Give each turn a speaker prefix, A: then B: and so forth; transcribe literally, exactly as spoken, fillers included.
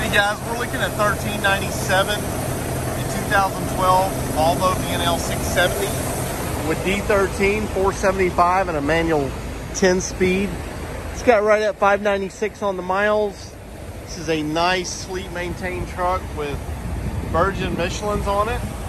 A: Hey guys, we're looking at thirteen ninety-seven in two thousand twelve Volvo V N L six seventy with D thirteen, four seventy-five, and a manual ten speed. It's got right at five ninety-six on the miles. This is a nice, sleek, maintained truck with Virgin Michelin's on it.